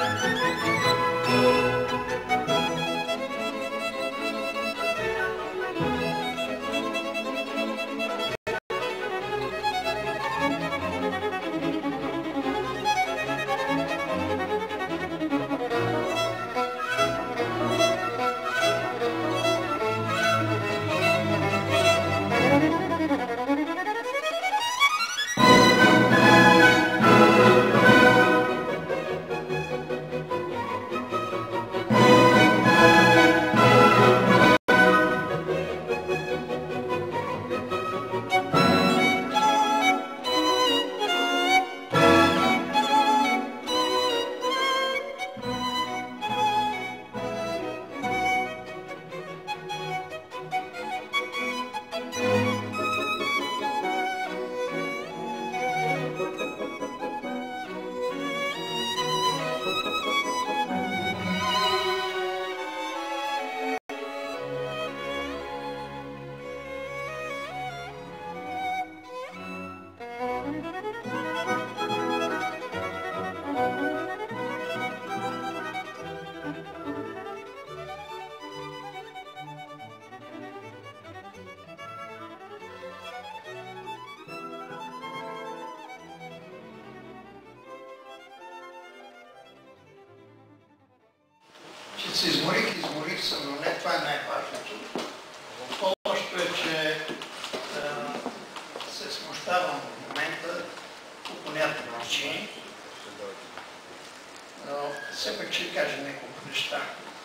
Че се изморих се, но не това е най-важното. По-лошото е, че се смущавам в момента по понятни причини. Но все пак ще кажа няколко неща.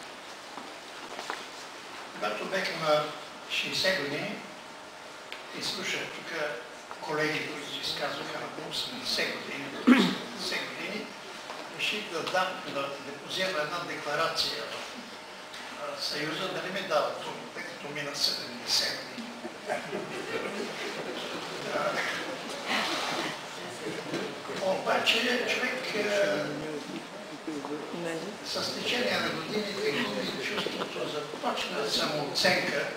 Когато бях на 60 години и слушах тук колеги, които се изказваха на 80 години, 70 години, реших да депозирам една декларация в Съюза, да не ми дава трудно, тъй като мина 70 години. Обаче човек с течение на годините губи чувството започна самооценка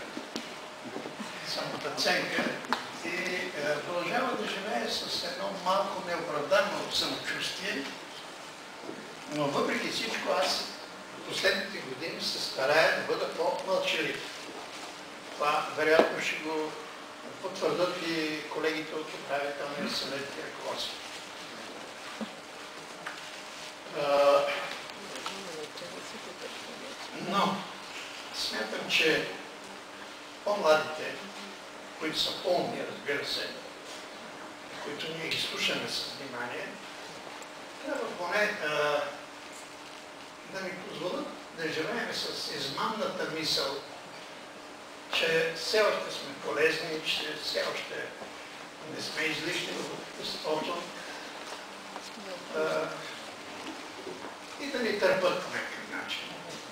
и продължава да живее с едно малко неоправдано самочувствие, но въпреки всичко аз в последните години се старая да бъда по-мълчалив. Това вероятно ще го потвърдят и колегите от управителния съвет и ръководство. Но смятам, че по-младите, които са по-умни, разбира се, които ние ги слушаме с внимание, трябва поне да ми позволят да живеем с измамната мисъл, че все още сме полезни, че все още не сме излишни в обществото и да ни търпят по някакъв начин.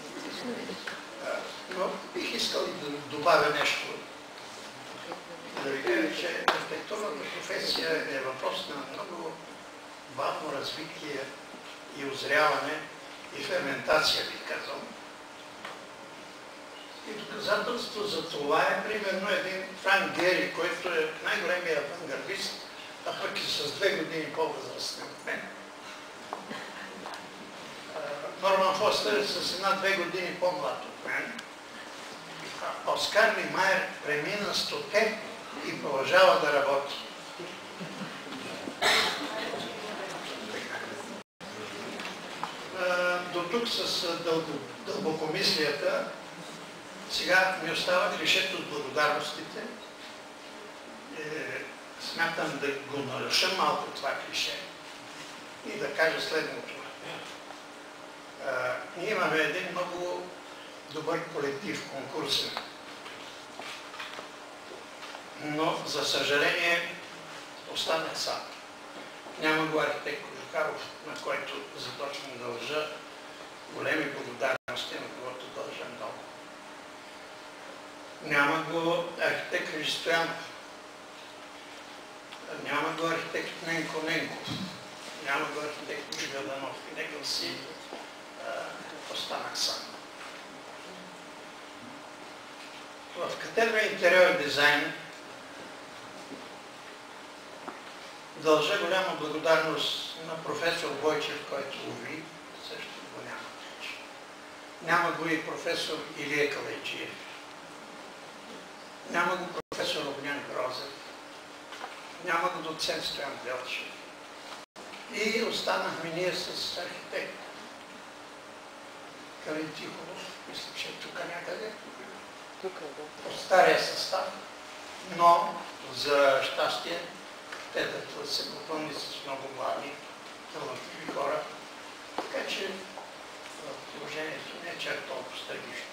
Но бих искал и да добавя нещо. Да ви кажа, че архитектурната професия е въпрос на много бавно развитие и озряване и ферментация, бих казал. И доказателство за това е примерно един Франк Гери, който е най-големият авангардист, а пък и с 2 години по-възрастен от мен. Норман Фостер е с 1-2 години по-млад от мен. Оскар Немайер премина 100-те и продължава да работи. До тук с дълбокомислията. Сега ми остава клишето с благодарностите. Смятам да го наруша малко това клише и да кажа следното. Ние имаме един много добър колектив, конкурсен. Но, за съжаление, останах сам. Няма го архитект Кожухаров, на който започвам да дължа големи благодарности, на когото дължа много. Няма го архитект Христоянов. Няма го архитект Ненко Ненков. Няма го архитект Жгаданов. И нека си останах сам. В катедра интериорен дизайн дължа голяма благодарност на професор Бойчев, който уви, също Няма го и професор Илия Калайджиев. Няма го професор Огнян Грозев. Няма го доцент Стоян Делчев. И останахме ние с архитект Калин Тихолов, мисля, че е тук някъде. Тук е, да. От стария състав, но за щастие те да се попълни с много млади, талантливи хора. Така че положението не е чак толкова трагично.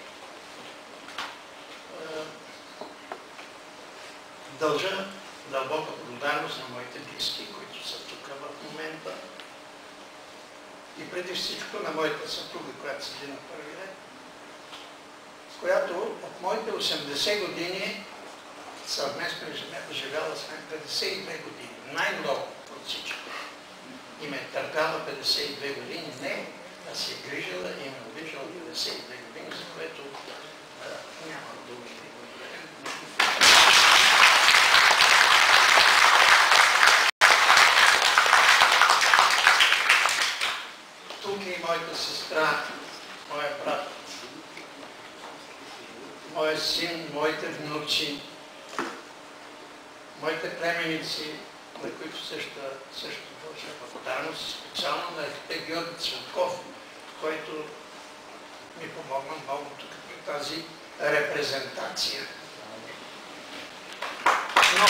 Дължа дълбока благодарност на моите близки, които са тук в момента. И преди всичко на моята съпруга, която седи на първи ред, с която от моите 80 години съвместно живяла с мен 52 години. Най-много от всичко. И ме е търпяла 52 години. Не, а се е грижила и ме обижала 52 години, за което няма думи. Тук е и моята сестра, моя брат, моя син, моите внуци, моите племеници, на които също дължа благодарност, специално на архитект Георги Цветков, който ми помогна много тук при тази репрезентация. Но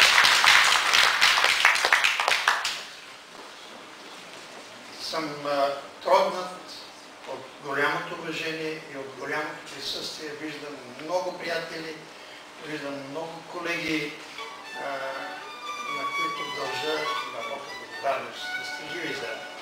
съм трогнат от голямото уважение и от голямото присъствие. Виждам много приятели, виждам много колеги, на които дължа дълбока благодарност. Да сте живи заедно.